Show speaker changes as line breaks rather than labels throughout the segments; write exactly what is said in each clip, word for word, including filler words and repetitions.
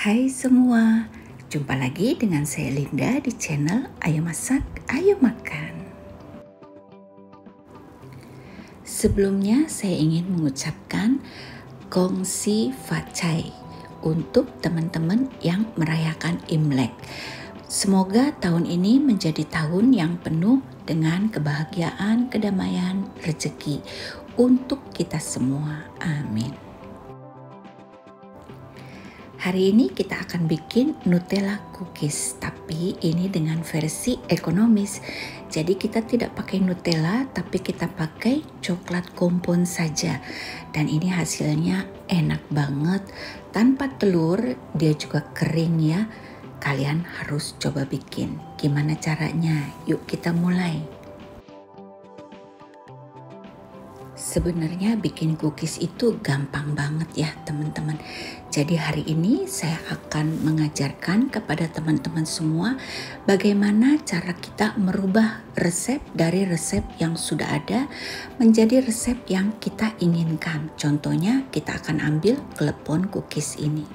Hai semua, jumpa lagi dengan saya Linda di channel Ayo Masak, Ayo Makan. Sebelumnya saya ingin mengucapkan Gong Xi Fa Cai untuk teman-teman yang merayakan Imlek. Semoga tahun ini menjadi tahun yang penuh dengan kebahagiaan, kedamaian, rezeki untuk kita semua. Amin. Hari ini kita akan bikin Nutella cookies, tapi ini dengan versi ekonomis. Jadi kita tidak pakai Nutella, tapi kita pakai coklat kompon saja. Dan ini hasilnya enak banget, tanpa telur, dia juga kering ya. Kalian harus coba bikin. Gimana caranya? Yuk kita mulai. Sebenarnya bikin cookies itu gampang banget ya teman-teman. Jadi hari ini saya akan mengajarkan kepada teman-teman semua bagaimana cara kita merubah resep dari resep yang sudah ada menjadi resep yang kita inginkan. Contohnya kita akan ambil klepon cookies ini.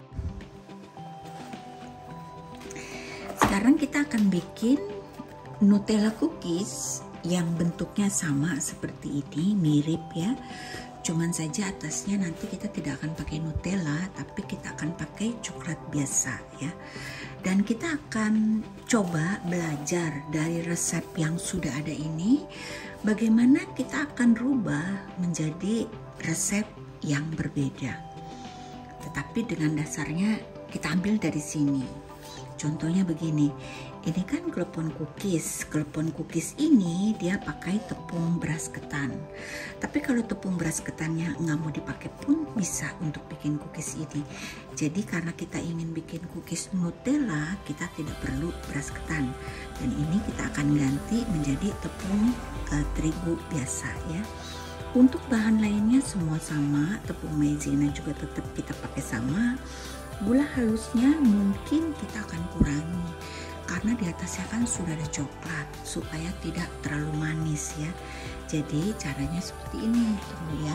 Sekarang kita akan bikin Nutella cookies yang bentuknya sama seperti ini, mirip ya. Cuman saja atasnya nanti kita tidak akan pakai Nutella, tapi kita akan pakai coklat biasa ya. Dan kita akan coba belajar dari resep yang sudah ada ini, bagaimana kita akan rubah menjadi resep yang berbeda. Tetapi dengan dasarnya kita ambil dari sini. Contohnya begini, ini kan klepon cookies. Klepon cookies ini dia pakai tepung beras ketan. Tapi kalau tepung beras ketannya nggak mau dipakai pun bisa untuk bikin cookies ini. Jadi karena kita ingin bikin cookies Nutella, kita tidak perlu beras ketan. Dan ini kita akan ganti menjadi tepung uh, terigu biasa ya. Untuk bahan lainnya semua sama, tepung maizena juga tetap kita pakai sama. Gula halusnya mungkin kita akan kurangi karena di atasnya kan sudah ada coklat supaya tidak terlalu manis ya. Jadi caranya seperti ini, tunggu ya.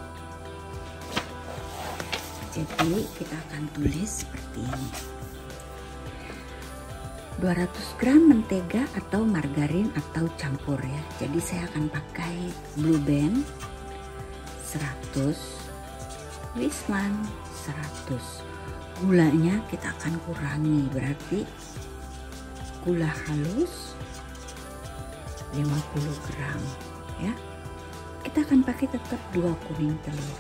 Jadi kita akan tulis seperti ini. dua ratus gram mentega atau margarin atau campur ya. Jadi saya akan pakai Blue Band seratus, Wisman seratus. Gulanya kita akan kurangi, berarti gula halus lima puluh gram ya. Kita akan pakai tetap dua kuning telur.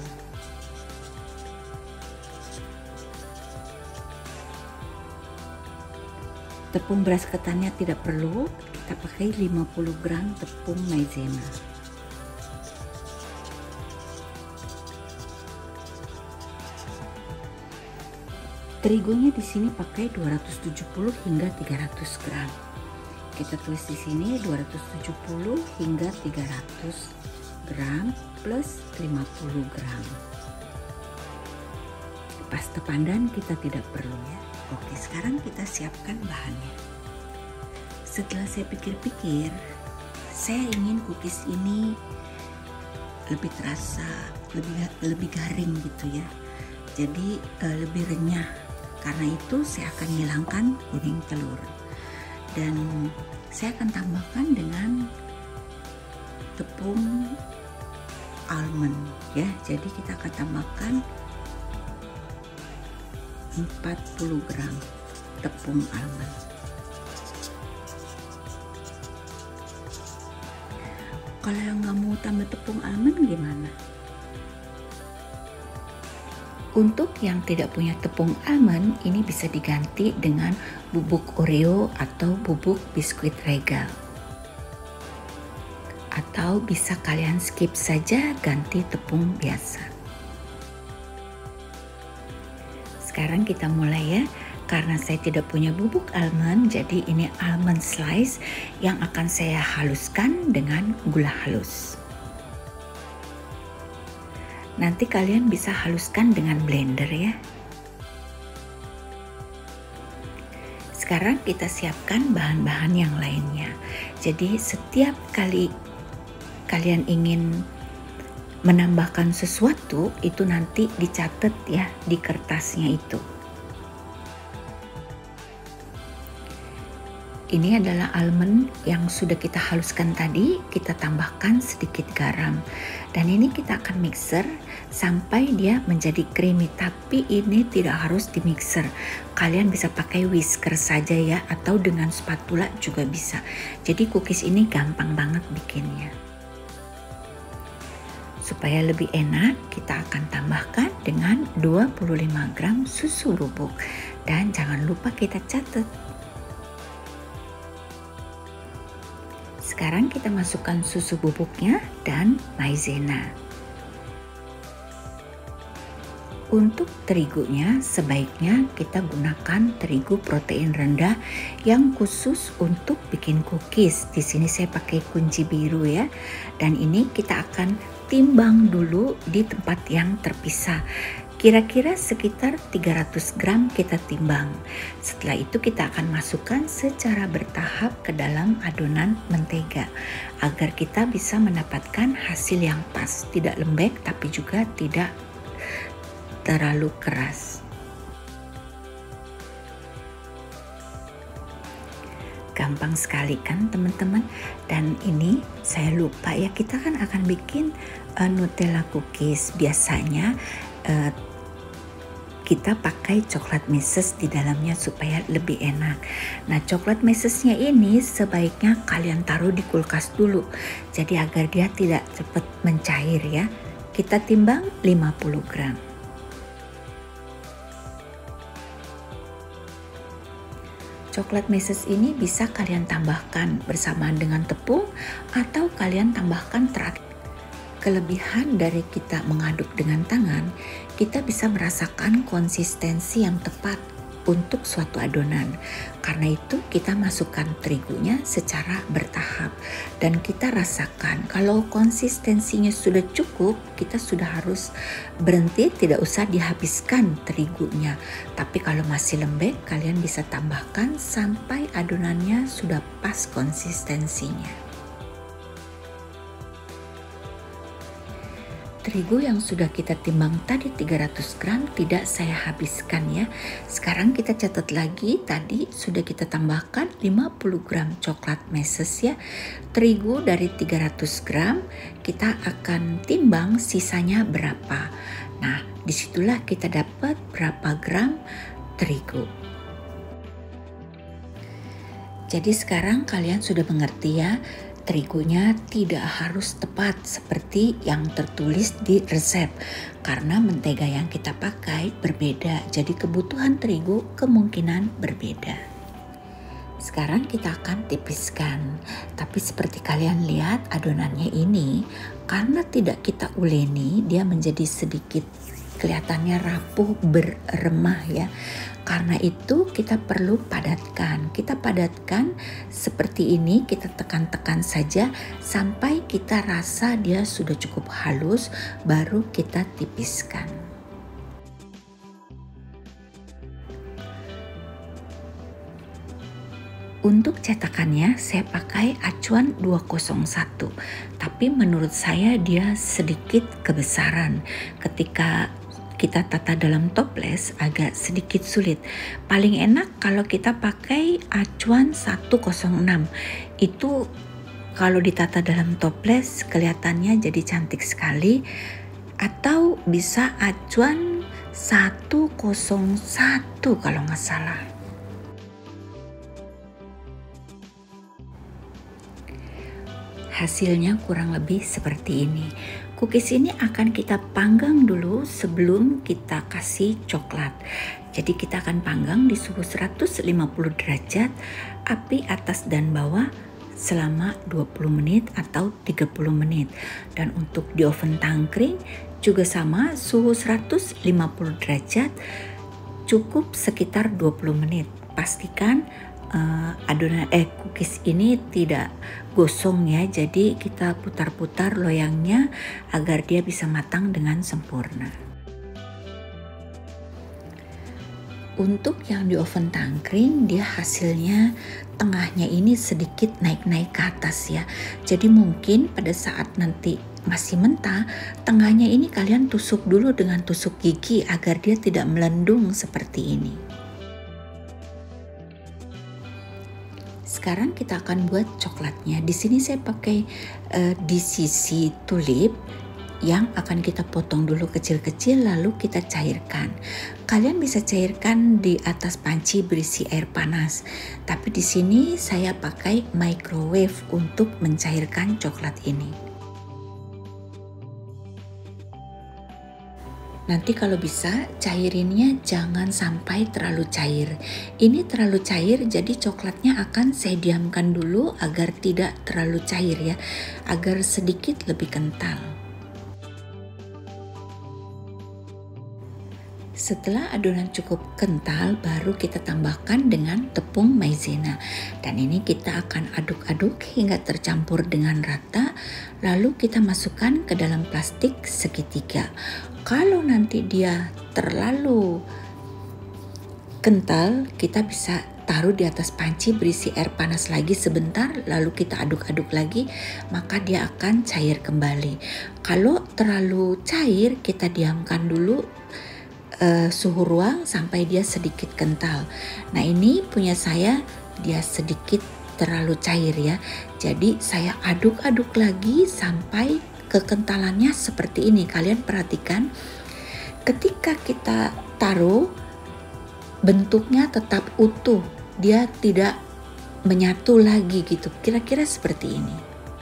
Tepung beras ketannya tidak perlu, kita pakai lima puluh gram tepung maizena. Terigunya di sini pakai dua ratus tujuh puluh hingga tiga ratus gram. Kita tulis di sini dua ratus tujuh puluh hingga tiga ratus gram plus lima puluh gram. Pasta pandan kita tidak perlu ya. Oke, sekarang kita siapkan bahannya. Setelah saya pikir-pikir, saya ingin cookies ini lebih terasa, lebih lebih garing gitu ya. Jadi uh, lebih renyah. Karena itu saya akan hilangkan kuning telur dan saya akan tambahkan dengan tepung almond ya. Jadi kita akan tambahkan empat puluh gram tepung almond. Kalau yang nggak mau tambah tepung almond gimana? Untuk yang tidak punya tepung almond, ini bisa diganti dengan bubuk Oreo atau bubuk biskuit regal. Atau bisa kalian skip saja, ganti tepung biasa. Sekarang kita mulai ya. Karena saya tidak punya bubuk almond, jadi ini almond slice yang akan saya haluskan dengan gula halus. Nanti kalian bisa haluskan dengan blender ya. Sekarang kita siapkan bahan-bahan yang lainnya. Jadi setiap kali kalian ingin menambahkan sesuatu, itu nanti dicatat ya di kertasnya itu. Ini adalah almond yang sudah kita haluskan tadi, kita tambahkan sedikit garam. Dan ini kita akan mixer sampai dia menjadi creamy, tapi ini tidak harus di mixer. Kalian bisa pakai whisker saja ya, atau dengan spatula juga bisa. Jadi cookies ini gampang banget bikinnya. Supaya lebih enak, kita akan tambahkan dengan dua puluh lima gram susu bubuk. Dan jangan lupa kita catat. Sekarang kita masukkan susu bubuknya dan maizena. Untuk terigunya sebaiknya kita gunakan terigu protein rendah yang khusus untuk bikin cookies. Di sini saya pakai kunci biru ya. Dan ini kita akan timbang dulu di tempat yang terpisah. Kira-kira sekitar tiga ratus gram kita timbang. Setelah itu kita akan masukkan secara bertahap ke dalam adonan mentega agar kita bisa mendapatkan hasil yang pas, tidak lembek tapi juga tidak terlalu keras. Gampang sekali kan teman-teman. Dan ini saya lupa ya, kita kan akan bikin uh, Nutella cookies. Biasanya uh, kita pakai coklat meses di dalamnya supaya lebih enak. Nah, coklat mesesnya ini sebaiknya kalian taruh di kulkas dulu. Jadi agar dia tidak cepat mencair ya. Kita timbang lima puluh gram. Coklat meses ini bisa kalian tambahkan bersamaan dengan tepung atau kalian tambahkan terakhir. Kelebihan dari kita mengaduk dengan tangan, kita bisa merasakan konsistensi yang tepat untuk suatu adonan. Karena itu kita masukkan terigunya secara bertahap dan kita rasakan kalau konsistensinya sudah cukup, kita sudah harus berhenti, tidak usah dihabiskan terigunya. Tapi kalau masih lembek, kalian bisa tambahkan sampai adonannya sudah pas konsistensinya. Terigu yang sudah kita timbang tadi tiga ratus gram tidak saya habiskan ya. Sekarang kita catat lagi, tadi sudah kita tambahkan lima puluh gram coklat meses ya. Terigu dari tiga ratus gram kita akan timbang sisanya berapa. Nah, disitulah kita dapat berapa gram terigu. Jadi sekarang kalian sudah mengerti ya, terigunya tidak harus tepat seperti yang tertulis di resep karena mentega yang kita pakai berbeda, jadi kebutuhan terigu kemungkinan berbeda. Sekarang kita akan tipiskan, tapi seperti kalian lihat adonannya ini karena tidak kita uleni, dia menjadi sedikit kelihatannya rapuh, berremah ya. Karena itu kita perlu padatkan. Kita padatkan seperti ini, kita tekan-tekan saja sampai kita rasa dia sudah cukup halus, baru kita tipiskan. Untuk cetakannya saya pakai acuan dua nol satu, tapi menurut saya dia sedikit kebesaran. Ketika kita tata dalam toples agak sedikit sulit. Paling enak kalau kita pakai acuan seratus enam. Itu kalau ditata dalam toples kelihatannya jadi cantik sekali. Atau bisa acuan seratus satu kalau nggak salah. Hasilnya kurang lebih seperti ini. Cookies ini akan kita panggang dulu sebelum kita kasih coklat. Jadi kita akan panggang di suhu seratus lima puluh derajat, api atas dan bawah selama dua puluh menit atau tiga puluh menit. Dan untuk di oven tangkring juga sama, suhu seratus lima puluh derajat, cukup sekitar dua puluh menit. Pastikan Uh, adonan eh cookies ini tidak gosong ya, jadi kita putar-putar loyangnya agar dia bisa matang dengan sempurna. Untuk yang di oven tangkring, dia hasilnya tengahnya ini sedikit naik-naik ke atas ya, jadi mungkin pada saat nanti masih mentah, tengahnya ini kalian tusuk dulu dengan tusuk gigi agar dia tidak melendung seperti ini. sekarang kita akan buat coklatnya. Di sini saya pakai uh, D C C tulip yang akan kita potong dulu kecil-kecil lalu kita cairkan. Kalian bisa cairkan di atas panci berisi air panas. Tapi di sini saya pakai microwave untuk mencairkan coklat ini. Nanti kalau bisa cairinnya jangan sampai terlalu cair. Ini terlalu cair jadi coklatnya akan saya diamkan dulu agar tidak terlalu cair ya, agar sedikit lebih kental. Setelah adonan cukup kental, baru kita tambahkan dengan tepung maizena. Dan ini kita akan aduk-aduk hingga tercampur dengan rata, lalu kita masukkan ke dalam plastik segitiga. Kalau nanti dia terlalu kental, kita bisa taruh di atas panci berisi air panas lagi sebentar, lalu kita aduk-aduk lagi, maka dia akan cair kembali. Kalau terlalu cair, kita diamkan dulu Uh, suhu ruang sampai dia sedikit kental. Nah ini punya saya dia sedikit terlalu cair ya. Jadi saya aduk-aduk lagi sampai kekentalannya seperti ini. Kalian perhatikan ketika kita taruh bentuknya tetap utuh. Dia tidak menyatu lagi gitu. Kira-kira seperti ini.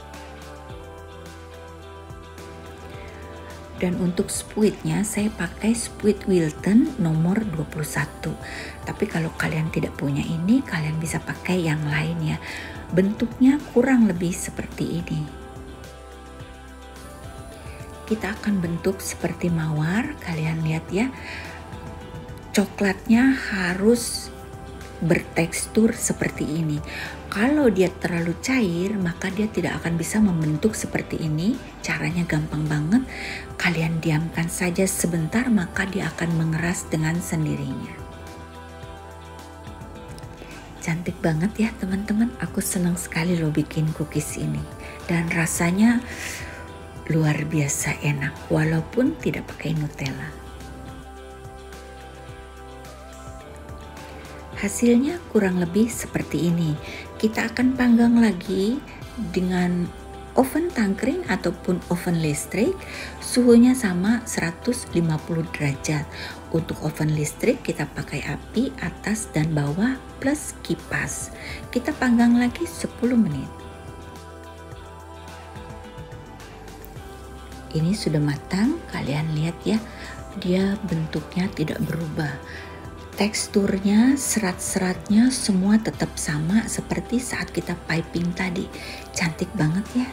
Dan untuk spuitnya saya pakai spuit Wilton nomor dua puluh satu. Tapi kalau kalian tidak punya ini, kalian bisa pakai yang lain ya. Bentuknya kurang lebih seperti ini. Kita akan bentuk seperti mawar, kalian lihat ya. Coklatnya harus bertekstur seperti ini. Kalau dia terlalu cair, maka dia tidak akan bisa membentuk seperti ini. Caranya gampang banget. Kalian diamkan saja sebentar, maka dia akan mengeras dengan sendirinya. Cantik banget ya teman-teman. Aku senang sekali loh bikin cookies ini. Dan rasanya luar biasa enak, walaupun tidak pakai Nutella. Hasilnya kurang lebih seperti ini. Kita akan panggang lagi dengan oven tangkring ataupun oven listrik. Suhunya sama seratus lima puluh derajat. Untuk oven listrik kita pakai api atas dan bawah plus kipas. Kita panggang lagi sepuluh menit. Ini sudah matang, kalian lihat ya. Dia bentuknya tidak berubah. Teksturnya, serat-seratnya semua tetap sama seperti saat kita piping tadi. Cantik banget ya.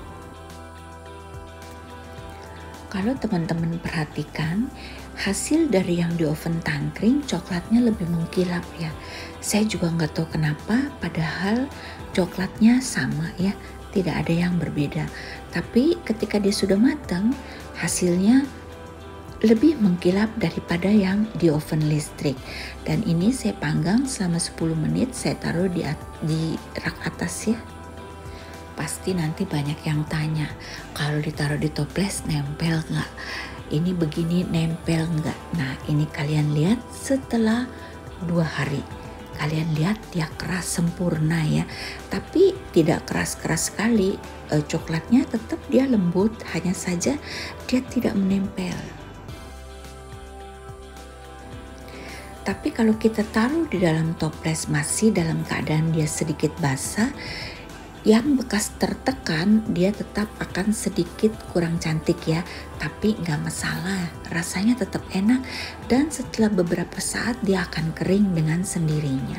Kalau teman-teman perhatikan, hasil dari yang di oven tangkring coklatnya lebih mengkilap ya. Saya juga nggak tahu kenapa, padahal coklatnya sama ya, tidak ada yang berbeda. Tapi ketika dia sudah matang, hasilnya lebih mengkilap daripada yang di oven listrik. Dan ini saya panggang selama sepuluh menit, saya taruh di, di rak atas ya. Pasti nanti banyak yang tanya, kalau ditaruh di toples nempel nggak? Ini begini nempel nggak? Nah ini kalian lihat setelah dua hari. Kalian lihat dia keras sempurna ya. Tapi tidak keras-keras sekali, e, coklatnya tetap dia lembut, hanya saja dia tidak menempel. Tapi kalau kita taruh di dalam toples masih dalam keadaan dia sedikit basah, yang bekas tertekan dia tetap akan sedikit kurang cantik ya. Tapi nggak masalah, rasanya tetap enak dan setelah beberapa saat dia akan kering dengan sendirinya.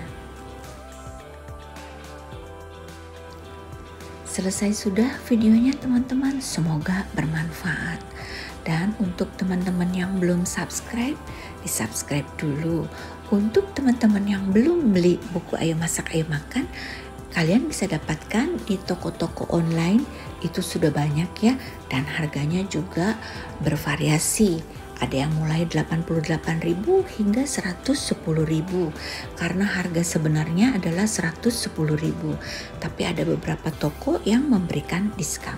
Selesai sudah videonya teman-teman, semoga bermanfaat. Dan untuk teman-teman yang belum subscribe, di subscribe dulu. Untuk teman-teman yang belum beli buku Ayo Masak Ayo Makan, kalian bisa dapatkan di toko-toko online, itu sudah banyak ya, dan harganya juga bervariasi. Ada yang mulai delapan puluh delapan ribu hingga seratus sepuluh ribu, karena harga sebenarnya adalah seratus sepuluh ribu, tapi ada beberapa toko yang memberikan diskon.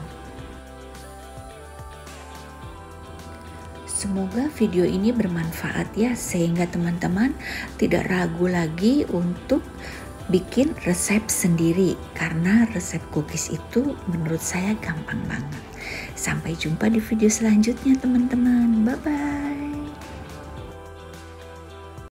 Semoga video ini bermanfaat ya, sehingga teman-teman tidak ragu lagi untuk bikin resep sendiri, karena resep cookies itu menurut saya gampang banget. Sampai jumpa di video selanjutnya teman-teman. Bye-bye.